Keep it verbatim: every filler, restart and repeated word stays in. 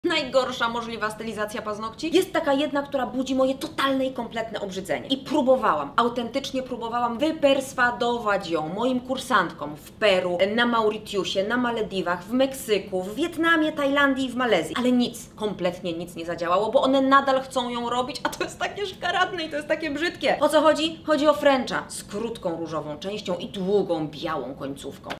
Najgorsza możliwa stylizacja paznokci. Jest taka jedna, która budzi moje totalne i kompletne obrzydzenie. I próbowałam, autentycznie próbowałam wyperswadować ją moim kursantkom w Peru, na Mauritiusie, na Malediwach, w Meksyku, w Wietnamie, Tajlandii i w Malezji. Ale nic, kompletnie nic nie zadziałało, bo one nadal chcą ją robić, a to jest takie szkaradne i to jest takie brzydkie. O co chodzi? Chodzi o Frencha z krótką różową częścią i długą białą końcówką.